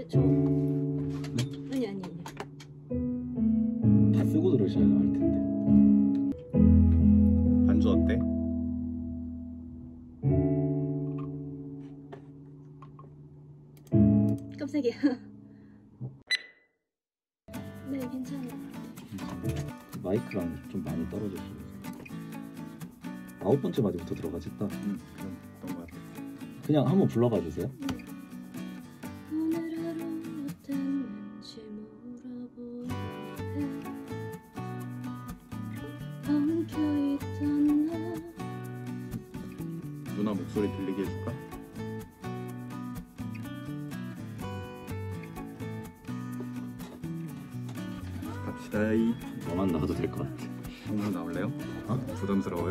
저. 네? 아니. 다 쓰고 들으셔야 할 텐데. 반주 어때? 깜짝이야. 네, 괜찮아요. 마이크랑 좀 많이 떨어졌어요. 9번째 마디부터 들어가지 딱. 그런 것 같아. 그냥 한번 불러봐 주세요. 오늘 하루 어땠는지 물어보게 엉켜있던 나. 누나 목소리 들리게 해줄까? 갑시다. 너만 나와도 될 것 같아. 형도 나올래요? 어? 부담스러워요?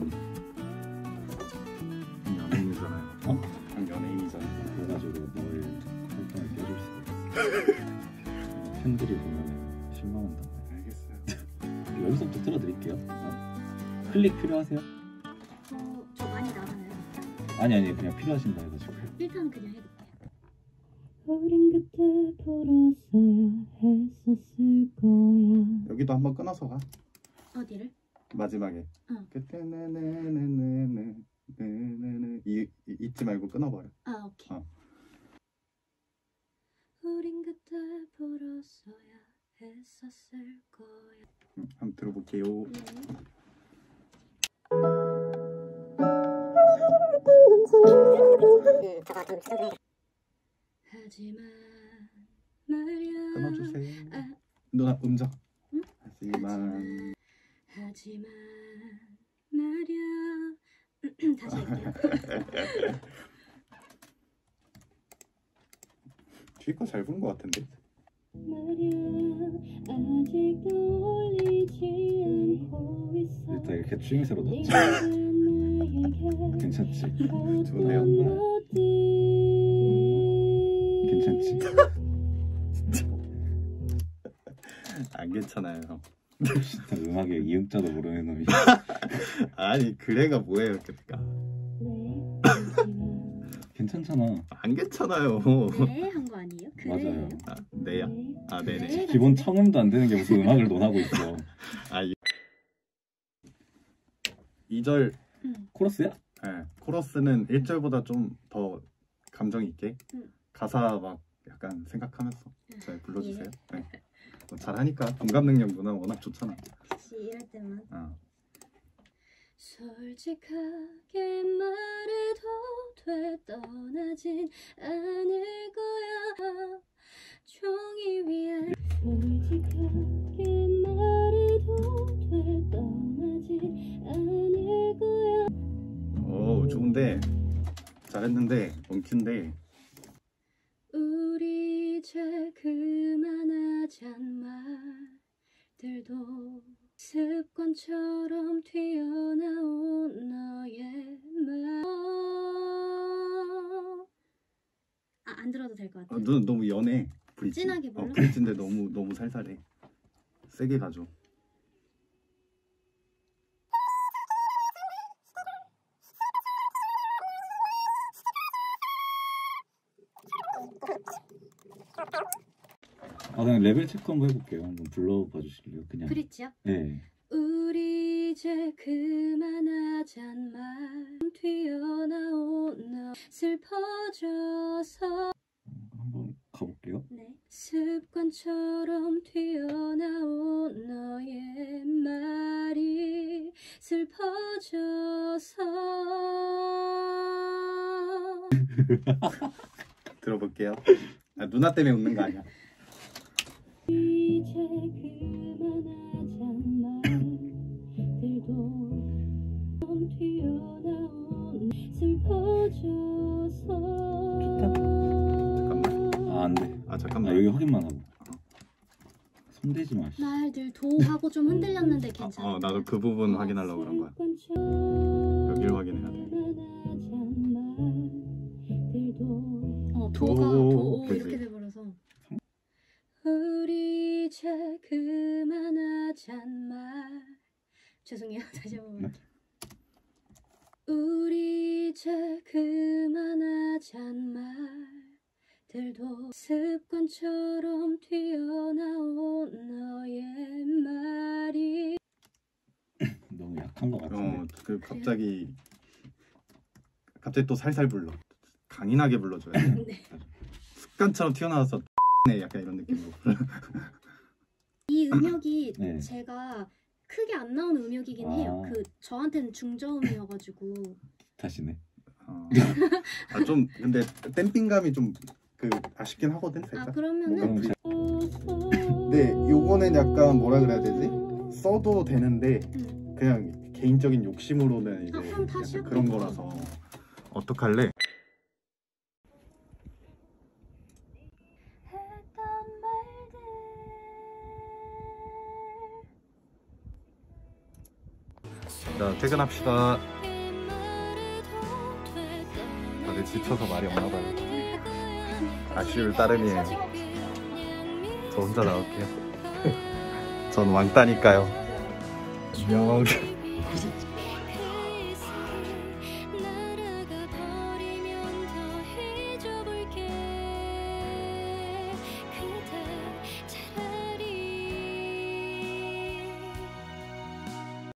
형 연예인이잖아요. 어? 형 연예인이잖아요. 그래가지고 뭘 활동을 껴줄 수가 없어. 팬들이 보면 실망한단 말이야. 알겠어요. 여기서부터 틀어드릴게요. 클릭 필요하세요? 저 많이 나가나요? 아니 그냥 필요하신가 해가지고. 일단 그냥 해볼게요. 우린 그때 풀었어야 했었을 거야. 여기도 한번 끊어서 가. 어디를? 마지막에. 응. 그때 네네네네네 잊지 말고 끊어버려. 아, 오케이. 어. 우린 그때 풀었어야 했었을 거야. 한번 들어볼게요. 네. 하지만 말야. 끊어주세요. 아. 누나 음정. 응? 하지만 하지만 말야. 다시 할게요. 뒤에 거 잘 부른 것 같은데. 말야 아직도 올리지 않고 있어. 일단 이렇게 추임새로 넣자. 괜찮지? 좋네요. 괜찮지? 안 괜찮아요, 형. 진짜 음악에 이음자도 모르는 놈이. 아니 그래가 뭐예요, 그러니까. 괜찮잖아. 안 괜찮아요. 네, 한 거 아니에요? 그래요? 맞아요. 아, 네야. 아, 네네. 네. 기본 청음도 안 되는 게 무슨 음악을 논하고 있어. 아, 2절 코러스야? 네, 코러스는 1절보다 좀 더 감정 있게 가사 막 약간 생각하면서 잘 불러주세요. 네. 뭐 잘하니까 공감 능력 누나 워낙 좋잖아. 혹시 이럴 때만 솔직하게 말해도 돼 떠나진 않을 거야 종이 위에 솔직하게 말해도 돼 떠나지 않을 거야. 오, 좋은데 잘했는데 엉킨데. 우리 이제 그만하잔 말들도 습관처럼 튀어나온 너의 말. 안 들어도 될 것 같아. 누나 너무 연해. 브릿지. 진하게 불러? 브릿지인데 너무 살살해. 세게 가죠. 그냥 레벨 체크 한번 해볼게요. 한번 불러봐 주실래요? 그냥. 브릿지요? 네. 우리 이제 그만하잔 말 튀어나온 너 슬퍼져서 한번 가볼게요. 네. 습관처럼 튀어나온 너의 말이 슬퍼져서 들어볼게요. 아, 누나 때문에 웃는 거 아니야. 이제 그만하잔 말들도 좀 튀어나온 슬퍼져서. 잠깐만. 아, 안 돼. 아, 아, 잠깐만. 여기 확인만 하고. 손대지 마. 씨. 말들 도하고 좀 흔들렸는데 괜찮아. 나도 그 부분 확인하려고 그런 거야. 여기를 확인해야 돼. 도가 도 그치. 이렇게 돼버려서. 우리 이제 그만하잔 말. 죄송해요. 다시 한번. 네? 우리 이제 그만하잔 들도 습관처럼 튀어나온 너의 말이. 너무 약한 것 같은데. 그 갑자기 또 살살 불러. 강인하게 불러줘야 돼. 네. 습관처럼 튀어나와서 네 약간 이런 느낌으로. 이 음역이 네. 제가 크게 안 나온 음역이긴 해요. 그 저한테는 중저음이어가지고. 다시네. 좀 근데 댐핑감이 좀 그 아쉽긴 하거든. 살짝. 그러면은 근데 요거는 약간 뭐라 그래야 되지? 써도 되는데 그냥 개인적인 욕심으로는 이제 그럼 다시 약간 그런 할게요. 거라서 어떡할래? 자, 퇴근합시다. 다들 지쳐서 말이 없나 봐요. 아쉬울 따름이에요. 저 혼자 나올게요. 전 왕따니까요. 안녕.